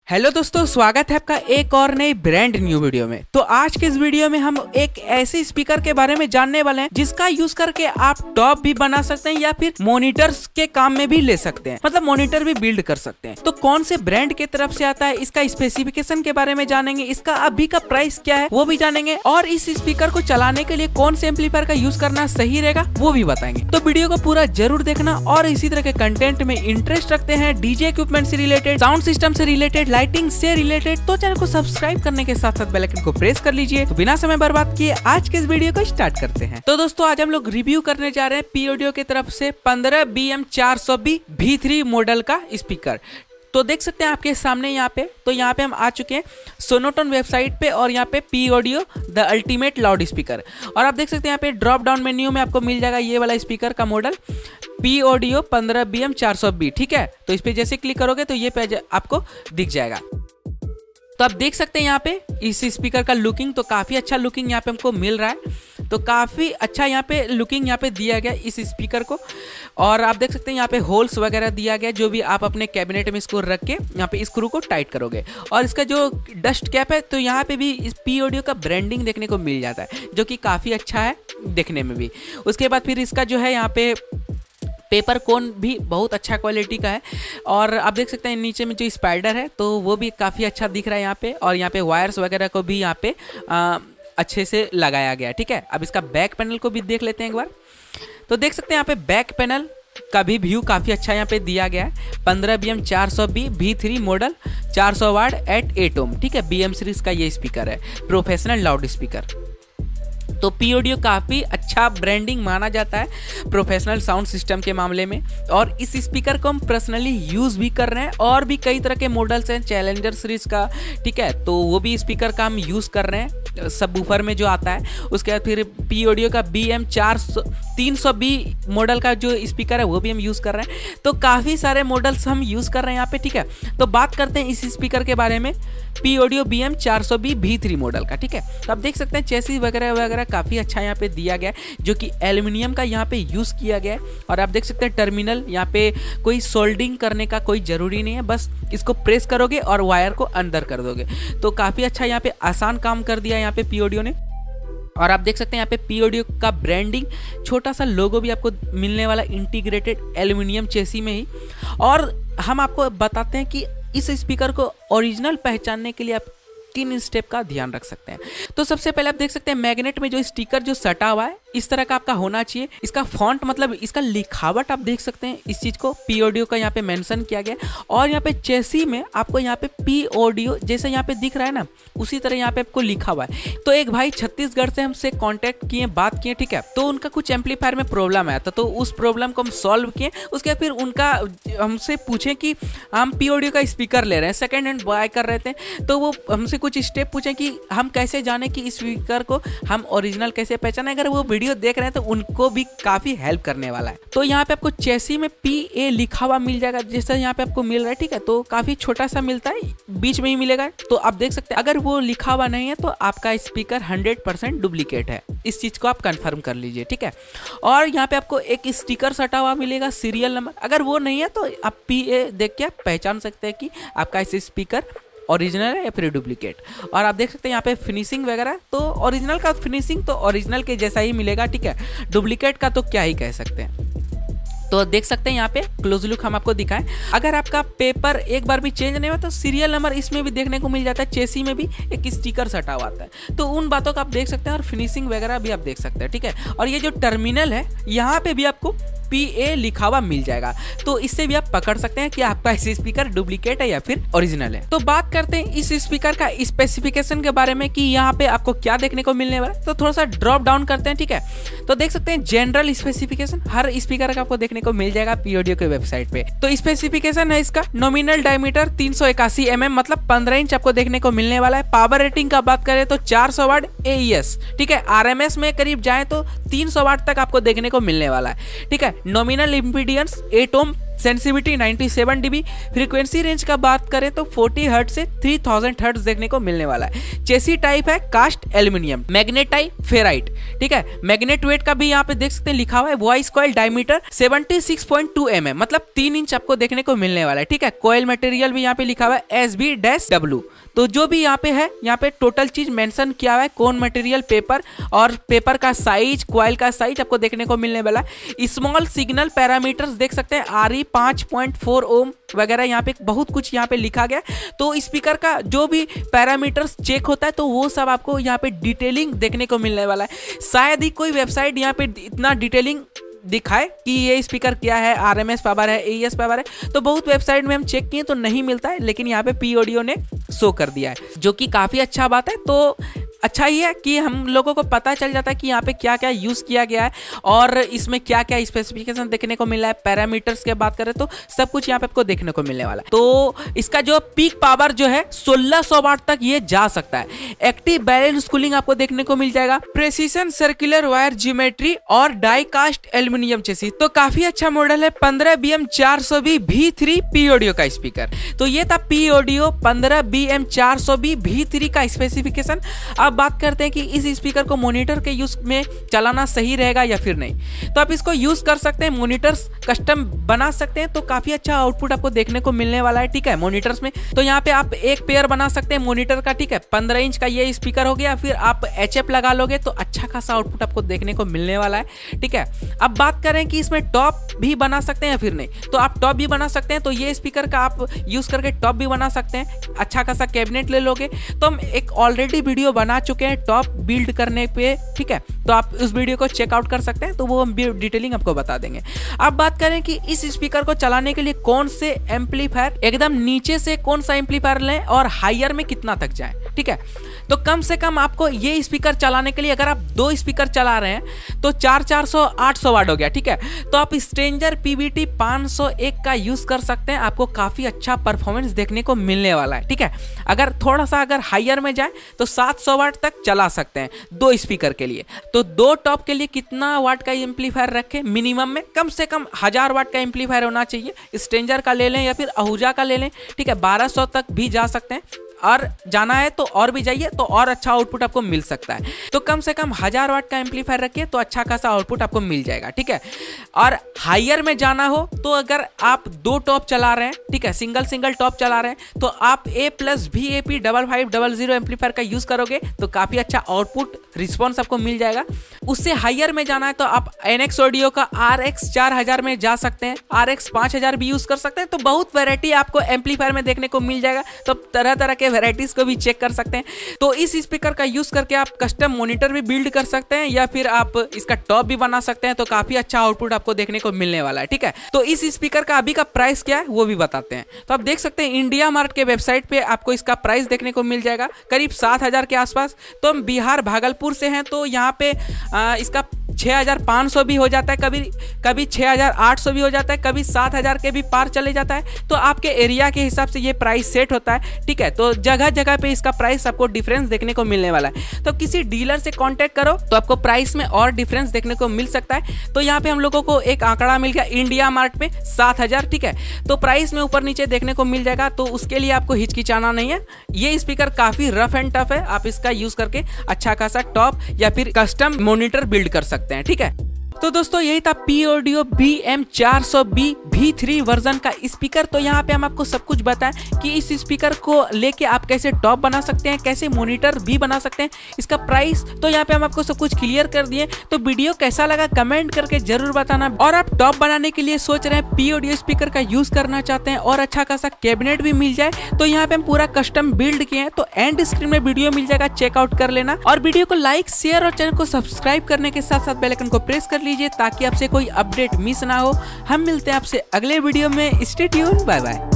Hello दोस्तों, स्वागत है आपका एक और नई ब्रांड न्यू वीडियो में। तो आज के इस वीडियो में हम एक ऐसे स्पीकर के बारे में जानने वाले हैं जिसका यूज करके आप टॉप भी बना सकते हैं या फिर मॉनिटर्स के काम में भी ले सकते हैं, मतलब मॉनिटर भी बिल्ड कर सकते हैं। तो कौन से ब्रांड की तरफ से आता है, इसका स्पेसिफिकेशन के बारे में जानेंगे, इसका अभी का प्राइस क्या है वो भी जानेंगे, और इस स्पीकर को चलाने के लिए कौन से एम्पलीफायर का यूज करना सही रहेगा वो भी बताएंगे। तो वीडियो को पूरा जरूर देखना, और इसी तरह के कंटेंट में इंटरेस्ट रखते हैं, डीजे इक्विपमेंट से रिलेटेड, साउंड सिस्टम से रिलेटेड, लाइटिंग से रिलेटेड, तो चैनल को सब्सक्राइब करने के साथ साथ बेल आइकन को प्रेस कर लीजिए। तो बिना समय बर्बाद किए आज के इस वीडियो को स्टार्ट करते हैं। तो दोस्तों, आज हम लोग रिव्यू करने जा रहे हैं पी ऑडियो की तरफ से 15BM420 V3 मॉडल का स्पीकर। तो देख सकते हैं आपके सामने यहाँ पे हम आ चुके हैं सोनोटोन वेबसाइट पे, और यहाँ पे P audio the ultimate loudspeaker. और आप देख सकते हैं यहाँ पे ड्रॉप डाउन मेन्यू में आपको मिल जाएगा ये वाला स्पीकर का मॉडल पी ऑडियो 15BM420। ठीक है, तो इस पे जैसे क्लिक करोगे तो ये पेज आपको दिख जाएगा। तो आप देख सकते हैं यहाँ पे इस स्पीकर का लुकिंग, तो काफ़ी अच्छा लुकिंग यहाँ पे हमको मिल रहा है। तो काफ़ी अच्छा यहाँ पे लुकिंग यहाँ पे दिया गया इस स्पीकर को। और आप देख सकते हैं यहाँ पे होल्स वगैरह दिया गया, जो भी आप अपने कैबिनेट में इसको रख के यहाँ पे स्क्रू को टाइट करोगे। और इसका जो डस्ट कैप है, तो यहाँ पे भी इस पी ऑडियो का ब्रांडिंग देखने को मिल जाता है, जो कि काफ़ी अच्छा है देखने में भी। उसके बाद फिर इसका जो है यहाँ पे पेपर कोन भी बहुत अच्छा क्वालिटी का है। और आप देख सकते हैं नीचे में जो स्पाइडर है तो वो भी काफ़ी अच्छा दिख रहा है यहाँ पे। और यहाँ पे वायर्स वगैरह को भी यहाँ पे अच्छे से लगाया गया। ठीक है, अब इसका बैक पैनल को भी देख लेते हैं एक बार। तो देख सकते हैं यहाँ पे बैक पैनल का भी व्यू काफ़ी अच्छा यहाँ पे दिया गया है। 15BM420 V3 मॉडल 400 वाट एट 8 ओम। ठीक है, BM सीरीज का ये स्पीकर है, प्रोफेशनल लाउड स्पीकर। तो पी ऑडियो काफ़ी अच्छा ब्रांडिंग माना जाता है प्रोफेशनल साउंड सिस्टम के मामले में। और इस स्पीकर को हम पर्सनली यूज़ भी कर रहे हैं, और भी कई तरह के मॉडल्स हैं चैलेंजर सीरीज का। ठीक है, तो वो भी स्पीकर का हम यूज़ कर रहे हैं सबवूफर में जो आता है। उसके बाद फिर पी ऑडियो का BM300B मॉडल का जो स्पीकर है वो भी हम यूज़ कर रहे हैं। तो काफ़ी सारे मॉडल्स हम यूज़ कर रहे हैं यहाँ पे। ठीक है, तो बात करते हैं इस स्पीकर के बारे में, P audio BM420 V3 model का। ठीक है, तो आप देख सकते हैं चेसिस वगैरह वगैरह काफ़ी अच्छा यहाँ पे दिया गया है, जो कि एल्युमिनियम का यहाँ पे यूज़ किया गया है। और आप देख सकते हैं टर्मिनल, यहाँ पे कोई सोल्डिंग करने का कोई ज़रूरी नहीं है, बस इसको प्रेस करोगे और वायर को अंदर कर दोगे। तो काफ़ी अच्छा यहाँ पे आसान काम कर दिया यहाँ पे पी ऑडियो ने। और आप देख सकते हैं यहाँ पे पी ऑडियो का ब्रांडिंग, छोटा सा लोगो भी आपको मिलने वाला इंटीग्रेटेड एल्युमिनियम चेसी में ही। और हम आपको बताते हैं कि इस स्पीकर को ओरिजिनल पहचानने के लिए आप 3 स्टेप का ध्यान रख सकते हैं। तो सबसे पहले आप देख सकते हैं मैग्नेट में जो स्टिकर जो सटा हुआ है इस तरह का आपका होना चाहिए। इसका फॉन्ट, मतलब इसका लिखावट आप देख सकते हैं, इस चीज़ को पी ऑडियो का यहाँ पे मेंशन किया गया। और यहाँ पे चेसी में आपको यहाँ पे पी ऑडियो जैसे यहाँ पे दिख रहा है ना, उसी तरह यहाँ पे आपको लिखा हुआ है। तो एक भाई छत्तीसगढ़ से हमसे कांटेक्ट किए, बात किए। ठीक है, तो उनका कुछ एम्पलीफायर में प्रॉब्लम आया था, तो उस प्रॉब्लम को हम सॉल्व किए। उसके बाद फिर उनका हमसे पूछे कि हम पी ऑडियो का स्पीकर ले रहे हैं, सेकेंड हैंड बाय कर रहे थे, तो वो हमसे कुछ स्टेप पूछे कि हम कैसे जाने कि इस स्पीकर को हम ओरिजिनल कैसे पहचाने। अगर वो वीडियो देख रहे हैं तो उनको भी काफी हेल्प करने वाला है। तो यहाँ पे आपको चेसी में PA लिखा हुआ मिल जाएगा, जैसा यहाँ पे आपको मिल रहा है। ठीक है, तो काफी छोटा सा मिलता है, बीच में ही मिलेगा। तो आप देख सकते हैं अगर वो लिखा हुआ नहीं है तो आपका स्पीकर 100% डुप्लीकेट है, इस चीज को आप कंफर्म कर लीजिए। ठीक है, और यहाँ पे आपको एक स्टिकर सटा हुआ मिलेगा, सीरियल नंबर। अगर वो नहीं है तो आप PA देख के आप पहचान सकते हैं कि आपका इस स्पीकर ओरिजिनल है या फिर डुप्लीकेट। और आप देख सकते हैं यहाँ पे फिनिशिंग वगैरह, तो ओरिजिनल का फिनिशिंग तो ओरिजिनल के जैसा ही मिलेगा। ठीक है, डुप्लीकेट का तो क्या ही कह सकते हैं। तो देख सकते हैं यहाँ पे क्लोज लुक हम आपको दिखाएं। अगर आपका पेपर एक बार भी चेंज नहीं हुआ तो सीरियल नंबर इसमें भी देखने को मिल जाता है, चेसी में भी एक स्टिकर सटा हुआ आता है। तो उन बातों का आप देख सकते हैं, और फिनिशिंग वगैरह भी आप देख सकते हैं। ठीक है, और ये जो टर्मिनल है यहाँ पे भी आपको PA लिखा हुआ मिल जाएगा, तो इससे भी आप पकड़ सकते हैं कि आपका इस स्पीकर डुप्लीकेट है या फिर ओरिजिनल है। तो बात करते हैं इस स्पीकर का स्पेसिफिकेशन के बारे में कि यहाँ पे आपको क्या देखने को मिलने वाला है। तो थोड़ा सा ड्रॉप डाउन करते हैं। ठीक है, तो देख सकते हैं जनरल स्पेसिफिकेशन हर स्पीकर का आपको देखने को मिल जाएगा पी ऑडियो के वेबसाइट पे। तो स्पेसिफिकेशन है इसका नॉमिनल डायमीटर 381 mm, मतलब 15 इंच आपको देखने को मिलने वाला है। पावर रेटिंग का बात करें तो 400 वाट AES। ठीक है, RMS में करीब जाए तो 300 वाट तक आपको देखने को मिलने वाला है। ठीक है, nominal impedance 8 ohm sensitivity 97 dB। Frequency range का बात करें तो 40 हर्ट्ज से 3000 हर्ट्ज देखने को मिलने वाला है। चेसी टाइप है कास्ट एल्यूमिनियम, मैग्नेटाइट फेराइट, ठीक है। मैग्नेट वेट का भी यहाँ पे देख सकते हैं लिखा हुआ है। वॉइस कॉइल डायमीटर 76.2 mm, मतलब 3 इंच आपको देखने को मिलने वाला है, ठीक है। कॉइल मटेरियल भी यहाँ पे लिखा हुआ है SB-W। तो जो भी यहाँ पे है, यहाँ पे टोटल चीज मेंशन किया हुआ है, कौन मटेरियल, पेपर और पेपर का साइज, कॉइल का साइज आपको देखने को मिलने वाला है। स्मॉल सिग्नल पैरामीटर्स देख सकते हैं, RE 5.4 ओम वगैरह, यहाँ पे बहुत कुछ यहाँ पे लिखा गया। तो स्पीकर का जो भी पैरामीटर्स चेक होता है तो वो सब आपको यहाँ पे डिटेलिंग देखने को मिलने वाला है। शायद ही कोई वेबसाइट यहाँ पे इतना डिटेलिंग दिखाए कि ये स्पीकर क्या है, RMS पावर है, AES पावर है। तो बहुत वेबसाइट में हम चेक किए तो नहीं मिलता है, लेकिन यहाँ पे P ऑडियो ने शो कर दिया है, जो कि काफ़ी अच्छा बात है। तो अच्छा ही है कि हम लोगों को पता चल जाता है कि यहाँ पे क्या क्या यूज़ किया गया है और इसमें क्या क्या स्पेसिफिकेशन देखने को मिला है। पैरामीटर्स की बात करें तो सब कुछ यहाँ पे आपको देखने को मिलने वाला है। तो इसका जो पीक पावर जो है 1600 वाट तक ये जा सकता है। एक्टिव बैलेंस कूलिंग आपको देखने को मिल जाएगा। प्रेसिशन सर्कुलर वायर ज्योमेट्री और डाई कास्ट एल्यूमिनियम चेसी। तो काफी अच्छा मॉडल है। 15BM420 V3 P ऑडियो का स्पीकर। तो ये था P ऑडियो 15BM420 V3 का स्पेसिफिकेशन। अब बात करते हैं कि इस स्पीकर को मॉनिटर के यूज में चलाना सही रहेगा या फिर नहीं। तो आप इसको यूज कर सकते हैं, मॉनिटर्स कस्टम बना सकते हैं, तो काफी अच्छा आउटपुट आपको देखने को मिलने वाला है, ठीक है। मॉनिटर्स में तो यहाँ पे आप एक पेयर बना सकते हैं मॉनिटर का, ठीक है। 15 इंच का ये स्पीकर हो गया, फिर आप HF लगा लोगे तो अच्छा खासा आउटपुट आपको देखने को मिलने वाला है, ठीक है। अब बात करें कि इसमें टॉप भी बना सकते हैं या फिर नहीं, तो आप टॉप भी बना सकते हैं। तो ये स्पीकर का आप यूज करके टॉप भी बना सकते हैं। अच्छा खासा कैबिनेट ले लोगे तो हम एक ऑलरेडी वीडियो बना चुके हैं टॉप बिल्ड करने पे, ठीक है। तो आप उस वीडियो को चेकआउट कर सकते हैं, तो वो हम डिटेलिंग आपको बता देंगे। अब बात करें कि इस स्पीकर को चलाने के लिए कौन से एम्पलीफायर, एकदम नीचे से कौन सा एम्पलीफायर लें और हायर में कितना तक जाए, ठीक है। तो कम से कम आपको ये स्पीकर चलाने के लिए, अगर आप 2 स्पीकर चला रहे हैं तो 400-800 वाट हो गया, ठीक है। तो आप स्ट्रेंजर PBT 501 का यूज कर सकते हैं, आपको काफी अच्छा परफॉर्मेंस देखने को मिलने वाला है, ठीक है। अगर थोड़ा सा अगर हायर में जाए तो 700 वाट तक चला सकते हैं 2 स्पीकर के लिए। तो 2 टॉप के लिए कितना वाट का एम्पलीफायर रखें? मिनिमम में कम से कम 1000 वाट का एम्पलीफायर होना चाहिए। स्ट्रेंजर का ले लें या फिर आहूजा का ले लें, ठीक है। 1200 तक भी जा सकते हैं, और जाना है तो और भी जाइए तो और अच्छा आउटपुट आपको मिल सकता है। तो कम से कम 1000 वाट का एम्पलीफायर रखिए तो अच्छा खासा आउटपुट आपको मिल जाएगा, ठीक है। और हायर में जाना हो तो अगर आप 2 टॉप चला रहे हैं, ठीक है, सिंगल टॉप चला रहे हैं, तो आप A+VAP 5500 एम्पलीफायर का यूज करोगे तो काफी अच्छा आउटपुट रिस्पॉन्स आपको मिल जाएगा। उससे हायर में जाना है तो आप NX ऑडियो का RX 4000 में जा सकते हैं, RX 5000 भी यूज कर सकते हैं। तो बहुत वैरायटी आपको एम्पलीफायर में देखने को मिल जाएगा, तो तरह तरह के वैरायटीज को भी चेक कर सकते हैं। तो इस स्पीकर का यूज करके आप कस्टम मॉनिटर भी बिल्ड कर सकते हैं या फिर आप इसका टॉप भी बना सकते हैं। तो काफी अच्छा आउटपुट आपको देखने को मिलने वाला है, ठीक है। तो इस स्पीकर का अभी का प्राइस क्या है वो भी बताते हैं। तो आप देख सकते हैं इंडिया मार्ट के वेबसाइट पे आपको इसका प्राइस देखने को मिल जाएगा करीब 7000 के आसपास। तो हम बिहार भागलपुर से हैं तो यहाँ पे इसका 6500 भी हो जाता है, कभी 6800 भी हो जाता है, कभी 7000 के भी पार चले जाता है। तो आपके एरिया के हिसाब से ये प्राइस सेट होता है, ठीक है। तो जगह जगह पे इसका प्राइस आपको डिफरेंस देखने को मिलने वाला है। तो किसी डीलर से कांटेक्ट करो तो आपको प्राइस में और डिफरेंस देखने को मिल सकता है। तो यहाँ पे हम लोगों को एक आंकड़ा मिल गया इंडिया मार्ट में 7000, ठीक है। तो प्राइस में ऊपर नीचे देखने को मिल जाएगा, तो उसके लिए आपको हिचकिचाना नहीं है। ये स्पीकर काफी रफ एंड टफ है, आप इसका यूज करके अच्छा खासा टॉप या फिर कस्टम मॉनिटर बिल्ड कर सकते हैं, ठीक है। तो दोस्तों यही था P audio BM420 V3 version का स्पीकर। तो यहाँ पे हम आपको सब कुछ बताएं कि इस स्पीकर को लेके आप कैसे टॉप बना सकते हैं, कैसे मॉनिटर भी बना सकते हैं, इसका प्राइस। तो यहाँ पे हम आपको सब कुछ क्लियर कर दिए। तो वीडियो कैसा लगा कमेंट करके जरूर बताना। और आप टॉप बनाने के लिए सोच रहे हैं, P ऑडियो स्पीकर का यूज करना चाहते हैं और अच्छा खासा कैबिनेट भी मिल जाए, तो यहाँ पे हम पूरा कस्टम बिल्ड किए हैं। तो एंड स्क्रीन में वीडियो मिल जाएगा, चेकआउट कर लेना। और वीडियो को लाइक, शेयर और चैनल को सब्सक्राइब करने के साथ साथ बेल आइकन को प्रेस कर लीजिए ताकि आपसे कोई अपडेट मिस ना हो। हम मिलते हैं आपसे अगले वीडियो में। Stay tuned, bye bye.